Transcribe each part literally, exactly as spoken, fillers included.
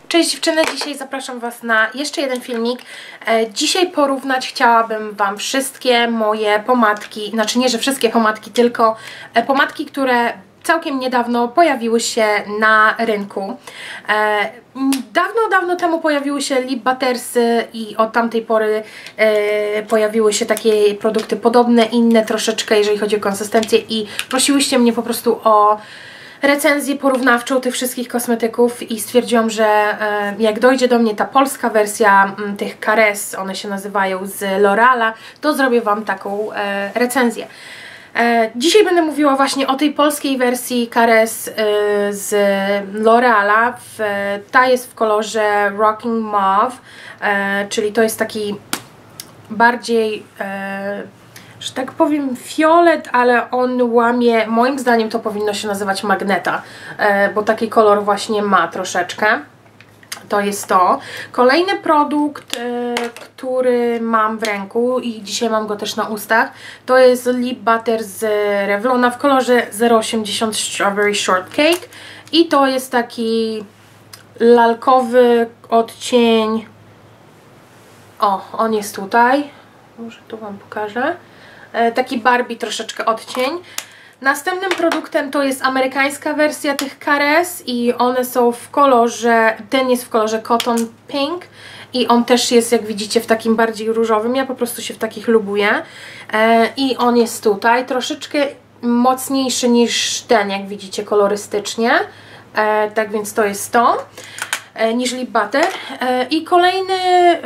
Cześć dziewczyny, dzisiaj zapraszam Was na jeszcze jeden filmik. E, dzisiaj porównać chciałabym Wam wszystkie moje pomadki, znaczy nie, że wszystkie pomadki, tylko e, pomadki, które całkiem niedawno pojawiły się na rynku. E, dawno, dawno temu pojawiły się lip buttersy i od tamtej pory e, pojawiły się takie produkty podobne, inne troszeczkę, jeżeli chodzi o konsystencję, i prosiłyście mnie po prostu o recenzję porównawczą tych wszystkich kosmetyków i stwierdziłam, że e, jak dojdzie do mnie ta polska wersja m, tych Caress, one się nazywają, z L'Oreala, to zrobię Wam taką e, recenzję. E, dzisiaj będę mówiła właśnie o tej polskiej wersji Caress e, z L'Oreala. Ta jest w kolorze Rocking Mauve, e, czyli to jest taki bardziej e, że tak powiem fiolet, ale on łamie, moim zdaniem to powinno się nazywać magneta, e, bo taki kolor właśnie ma troszeczkę. To jest to. Kolejny produkt, e, który mam w ręku i dzisiaj mam go też na ustach, to jest lip butter z Revlona w kolorze zero osiemdziesiąt Strawberry Shortcake i to jest taki lalkowy odcień. O, on jest tutaj. Może tu Wam pokażę. Taki Barbie troszeczkę odcień. Następnym produktem to jest amerykańska wersja tych Caress i one są w kolorze, ten jest w kolorze Cotton Pink i on też jest, jak widzicie, w takim bardziej różowym. Ja po prostu się w takich lubuję. I on jest tutaj troszeczkę mocniejszy niż ten, jak widzicie, kolorystycznie. Tak więc to jest to, niż lip butter. I kolejny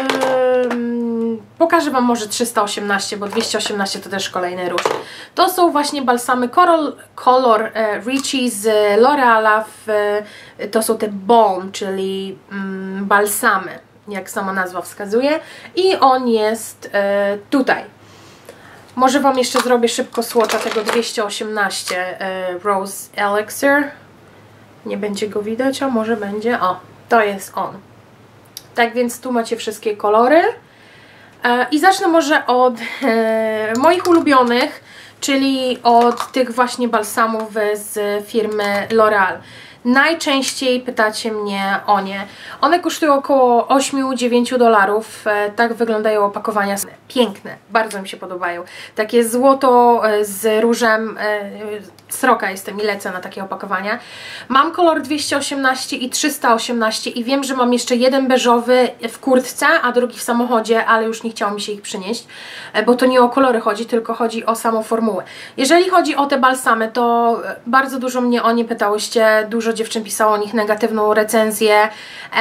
pokażę Wam może trzysta osiemnaście, bo dwieście osiemnaście to też kolejny róż. To są właśnie balsamy Color, Color Richie z L'Oreala. To są te balm, czyli mm, balsamy, jak sama nazwa wskazuje. I on jest e, tutaj. Może Wam jeszcze zrobię szybko swatcha tego dwieście osiemnaście e, Rose Elixir. Nie będzie go widać, a może będzie. O, to jest on. Tak więc tu macie wszystkie kolory. I zacznę może od e, moich ulubionych, czyli od tych właśnie balsamów z firmy L'Oreal. Najczęściej pytacie mnie o nie. One kosztują około osiem do dziewięciu dolarów. E, tak wyglądają opakowania. Piękne, bardzo mi się podobają. Takie złoto e, z różem. E, sroka jestem i lecę na takie opakowania. Mam kolor dwieście osiemnaście i trzysta osiemnaście i wiem, że mam jeszcze jeden beżowy w kurtce, a drugi w samochodzie, ale już nie chciało mi się ich przynieść, bo to nie o kolory chodzi, tylko chodzi o samą formułę. Jeżeli chodzi o te balsamy, to bardzo dużo mnie o nie pytałyście, dużo dziewczyn pisało o nich negatywną recenzję,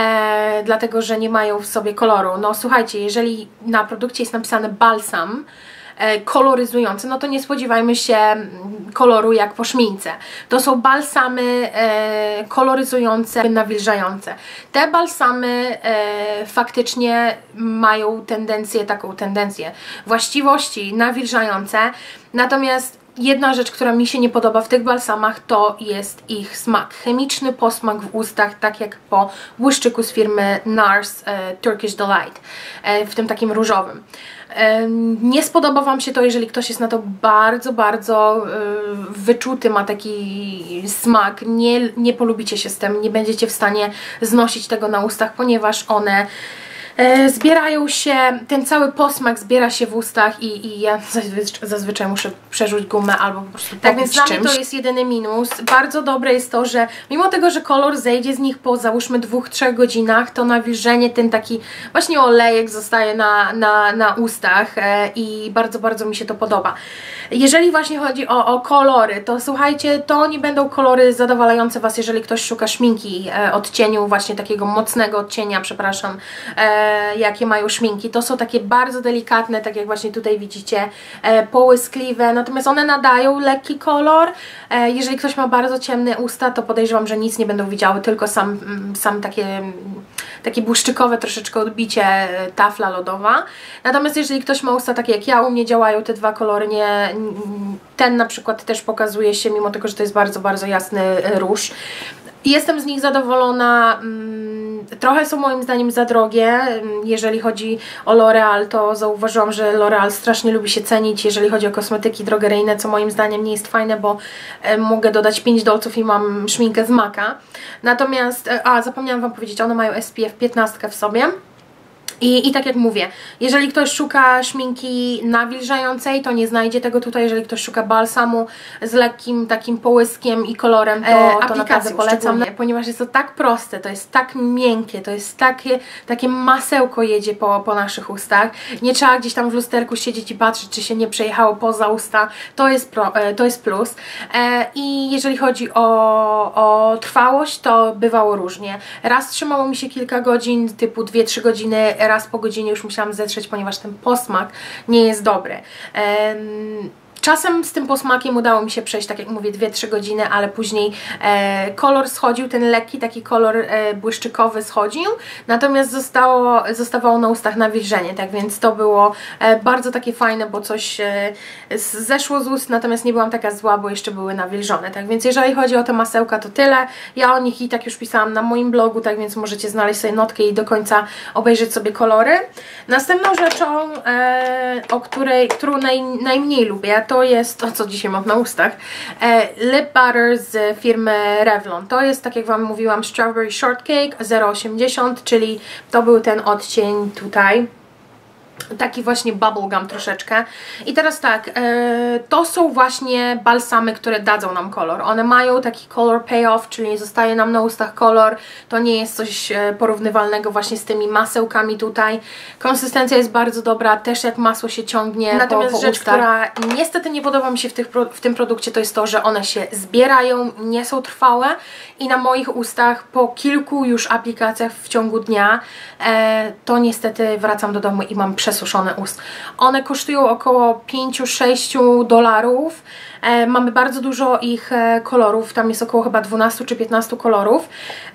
e, dlatego że nie mają w sobie koloru. No słuchajcie, jeżeli na produkcie jest napisane balsam koloryzujący, no to nie spodziewajmy się koloru jak po szmince. To są balsamy e, koloryzujące, nawilżające. Te balsamy e, faktycznie mają tendencję, taką tendencję, właściwości nawilżające, natomiast jedna rzecz, która mi się nie podoba w tych balsamach, to jest ich smak. Chemiczny posmak w ustach, tak jak po błyszczyku z firmy NARS e, Turkish Delight, e, w tym takim różowym. E, nie spodoba Wam się to, jeżeli ktoś jest na to bardzo, bardzo e, wyczuty, ma taki smak. Nie, nie polubicie się z tym, nie będziecie w stanie znosić tego na ustach, ponieważ one E, zbierają się, ten cały posmak zbiera się w ustach i, i ja zazwyczaj, zazwyczaj muszę przerzuć gumę albo po prostu tak, więc dla mnie to jest jedyny minus. Bardzo dobre jest to, że mimo tego, że kolor zejdzie z nich po załóżmy dwóch trzech godzinach, to nawilżenie, ten taki właśnie olejek zostaje na, na, na ustach e, i bardzo, bardzo mi się to podoba. Jeżeli właśnie chodzi o, o kolory, to słuchajcie, to nie będą kolory zadowalające Was, jeżeli ktoś szuka szminki e, odcieniu, właśnie takiego mocnego odcienia, przepraszam, e, jakie mają szminki. To są takie bardzo delikatne, tak jak właśnie tutaj widzicie, e, połyskliwe, natomiast one nadają lekki kolor. E, jeżeli ktoś ma bardzo ciemne usta, to podejrzewam, że nic nie będą widziały, tylko sam, sam takie, takie błyszczykowe troszeczkę odbicie, e, tafla lodowa. Natomiast jeżeli ktoś ma usta takie jak ja, u mnie działają te dwa kolory, nie, ten na przykład też pokazuje się, mimo tego, że to jest bardzo, bardzo jasny róż. Jestem z nich zadowolona. trochę są moim zdaniem za drogie. Jeżeli chodzi o L'Oreal, to zauważyłam, że L'Oreal strasznie lubi się cenić, jeżeli chodzi o kosmetyki drogeryjne, co moim zdaniem nie jest fajne, bo e, mogę dodać pięć dolców i mam szminkę z Maka. Natomiast, e, a zapomniałam Wam powiedzieć, one mają S P F piętnaście w sobie. I, I tak jak mówię, jeżeli ktoś szuka szminki nawilżającej, to nie znajdzie tego tutaj. Jeżeli ktoś szuka balsamu z lekkim takim połyskiem i kolorem, to, e, to naprawdę polecam, ponieważ jest to tak proste, to jest tak miękkie, to jest takie, takie masełko jedzie po, po naszych ustach. Nie trzeba gdzieś tam w lusterku siedzieć i patrzeć, czy się nie przejechało poza usta. To jest, pro, e, to jest plus. E, I jeżeli chodzi o, o trwałość, to bywało różnie. Raz trzymało mi się kilka godzin, typu dwie trzy godziny, raz po godzinie już musiałam zetrzeć, ponieważ ten posmak nie jest dobry. Um, Czasem z tym posmakiem udało mi się przejść, tak jak mówię, dwie trzy godziny, ale później e, kolor schodził, ten lekki taki kolor e, błyszczykowy schodził, natomiast zostało, zostawało na ustach nawilżenie, tak więc to było e, bardzo takie fajne, bo coś e, zeszło z ust, natomiast nie byłam taka zła, bo jeszcze były nawilżone, tak więc jeżeli chodzi o te masełka, to tyle. Ja o nich i tak już pisałam na moim blogu, tak więc możecie znaleźć sobie notkę i do końca obejrzeć sobie kolory. Następną rzeczą, e, o której, którą naj, najmniej lubię, to jest to, co dzisiaj mam na ustach, e, Lip Butter z firmy Revlon. To jest, tak jak Wam mówiłam, Strawberry Shortcake zero osiemdziesiąt, czyli to był ten odcień tutaj. Taki właśnie bubblegum troszeczkę. I teraz tak, e, to są właśnie balsamy, które dadzą nam kolor. One mają taki color payoff, czyli zostaje nam na ustach kolor. To nie jest coś e, porównywalnego właśnie z tymi masełkami tutaj. Konsystencja jest bardzo dobra, też jak masło się ciągnie. Natomiast po, po rzecz, ustach, która niestety nie podoba mi się w, tych, w tym produkcie, to jest to, że one się zbierają, nie są trwałe i na moich ustach po kilku już aplikacjach w ciągu dnia e, to niestety wracam do domu i mam przesuszone ust. One kosztują około pięć sześć dolarów. E, mamy bardzo dużo ich e, kolorów, tam jest około chyba dwanaście czy piętnaście kolorów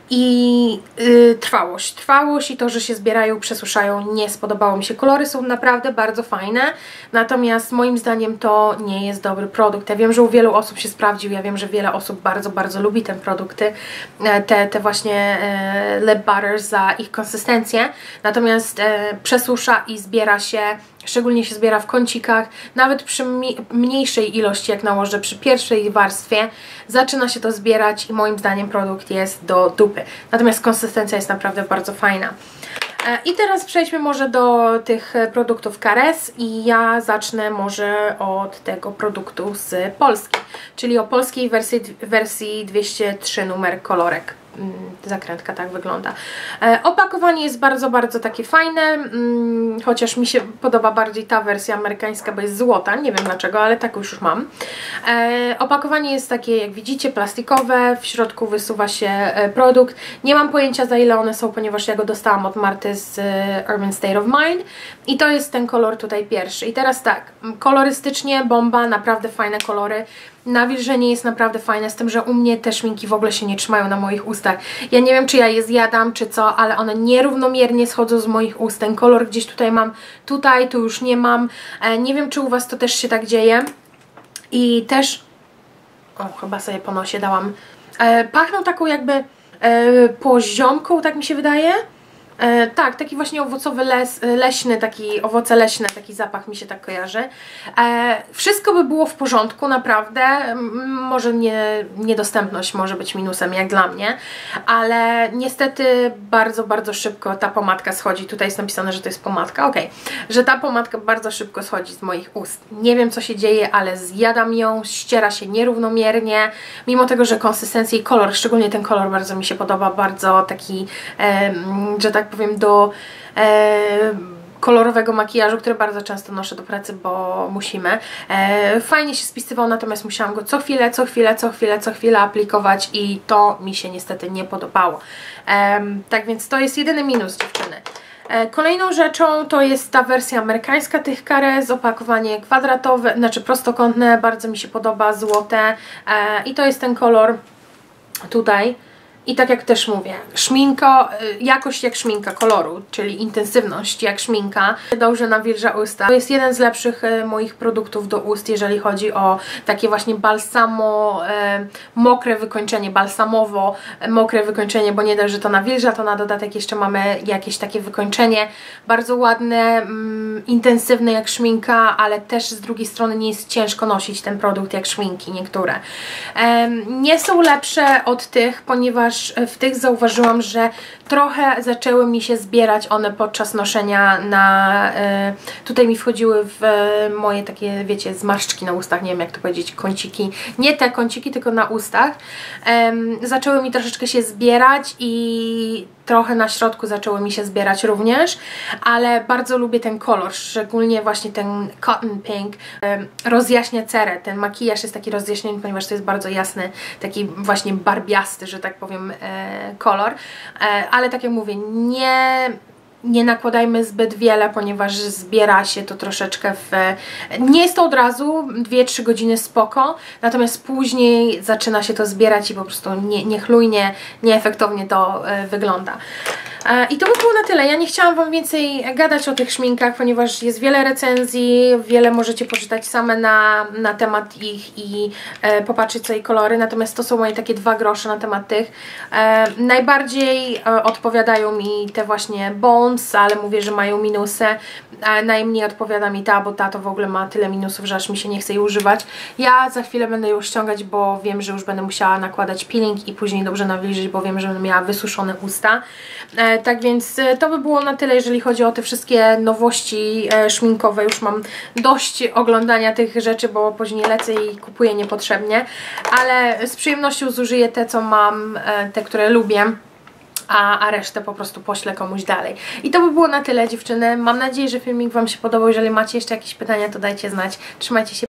i y, trwałość. Trwałość i to, że się zbierają, przesuszają, nie spodobało mi się. Kolory są naprawdę bardzo fajne, natomiast moim zdaniem to nie jest dobry produkt. Ja wiem, że u wielu osób się sprawdził, ja wiem, że wiele osób bardzo, bardzo lubi te produkty, te, te właśnie e, lip butter za ich konsystencję, natomiast e, przesusza i zbiera się, szczególnie się zbiera w kącikach, nawet przy mniejszej ilości, jak nałożę przy pierwszej warstwie, zaczyna się to zbierać i moim zdaniem produkt jest do dupy. Natomiast konsystencja jest naprawdę bardzo fajna. I teraz przejdźmy może do tych produktów Cares i ja zacznę może od tego produktu z Polski, czyli o polskiej wersji, wersji dwieście trzy numer kolorek. Zakrętka tak wygląda. E, opakowanie jest bardzo, bardzo takie fajne, mm, chociaż mi się podoba bardziej ta wersja amerykańska, bo jest złota, nie wiem dlaczego, ale tak już mam. E, opakowanie jest takie, jak widzicie, plastikowe, w środku wysuwa się e, produkt. Nie mam pojęcia, za ile one są, ponieważ ja go dostałam od Marty z e, Urban State of Mind i to jest ten kolor tutaj pierwszy. I teraz tak, kolorystycznie bomba, naprawdę fajne kolory. Nawilżenie jest naprawdę fajne, z tym, że u mnie te szminki w ogóle się nie trzymają na moich ustach. Ja nie wiem, czy ja je zjadam, czy co, ale one nierównomiernie schodzą z moich ust. Ten kolor gdzieś tutaj mam, tutaj, tu już nie mam. E, nie wiem, czy u Was to też się tak dzieje. I też... O, chyba sobie po nosie dałam. E, pachną taką jakby e, poziomką, tak mi się wydaje. E, tak, taki właśnie owocowy les, leśny, taki owoce leśne, taki zapach mi się tak kojarzy. E, wszystko by było w porządku, naprawdę. M może nie, niedostępność może być minusem, jak dla mnie, ale niestety bardzo, bardzo szybko ta pomadka schodzi. Tutaj jest napisane, że to jest pomadka, ok, że ta pomadka bardzo szybko schodzi z moich ust. Nie wiem, co się dzieje, ale zjadam ją, ściera się nierównomiernie, mimo tego, że konsystencja i kolor, szczególnie ten kolor bardzo mi się podoba, bardzo taki, e, że tak powiem, do e, kolorowego makijażu, który bardzo często noszę do pracy, bo musimy. E, fajnie się spisywał, natomiast musiałam go co chwilę, co chwilę, co chwilę, co chwilę aplikować i to mi się niestety nie podobało. E, tak więc to jest jedyny minus, dziewczyny. E, kolejną rzeczą to jest ta wersja amerykańska tych Cares, opakowanie kwadratowe, znaczy prostokątne, bardzo mi się podoba, złote e, i to jest ten kolor tutaj. I tak jak też mówię, szminka, jakość jak szminka koloru, czyli intensywność jak szminka, dobrze nawilża usta. To jest jeden z lepszych moich produktów do ust, jeżeli chodzi o takie właśnie balsamo, e, mokre wykończenie, balsamowo mokre wykończenie, bo nie dość, że to nawilża, to na dodatek jeszcze mamy jakieś takie wykończenie bardzo ładne, mm, intensywne jak szminka, ale też z drugiej strony nie jest ciężko nosić ten produkt jak szminki niektóre. E, nie są lepsze od tych, ponieważ w tych zauważyłam, że trochę zaczęły mi się zbierać one podczas noszenia na... Y, tutaj mi wchodziły w y, moje takie, wiecie, zmarszczki na ustach, nie wiem jak to powiedzieć, kąciki. Nie te kąciki, tylko na ustach. Y, zaczęły mi troszeczkę się zbierać i trochę na środku zaczęły mi się zbierać również, ale bardzo lubię ten kolor, szczególnie właśnie ten cotton pink. Y, rozjaśnia cerę, ten makijaż jest taki rozjaśniony, ponieważ to jest bardzo jasny, taki właśnie barbiasty, że tak powiem, y, kolor. Y, ale tak jak mówię, nie... nie nakładajmy zbyt wiele, ponieważ zbiera się to troszeczkę w... Nie jest to od razu, dwie trzy godziny spoko, natomiast później zaczyna się to zbierać i po prostu nie, niechlujnie, nieefektownie to y, wygląda. E, I to by było na tyle. Ja nie chciałam Wam więcej gadać o tych szminkach, ponieważ jest wiele recenzji, wiele możecie poczytać same na, na temat ich i e, popatrzeć sobie kolory, natomiast to są moje takie dwa grosze na temat tych. E, najbardziej e, odpowiadają mi te właśnie Bones, ale mówię, że mają minusy. E, najmniej odpowiada mi ta, bo ta to w ogóle ma tyle minusów, że aż mi się nie chce jej używać. Ja za chwilę będę ją ściągać, bo wiem, że już będę musiała nakładać peeling i później dobrze nawilżyć, bo wiem, że będę miała wysuszone usta. E, tak więc to by było na tyle, jeżeli chodzi o te wszystkie nowości e, szminkowe. Już mam dość oglądania tych rzeczy, bo później lecę i kupuję niepotrzebnie, ale z przyjemnością zużyję te, co mam, e, te, które lubię. A, a resztę po prostu poślę komuś dalej. I to by było na tyle, dziewczyny. Mam nadzieję, że filmik Wam się podobał. Jeżeli macie jeszcze jakieś pytania, to dajcie znać. Trzymajcie się.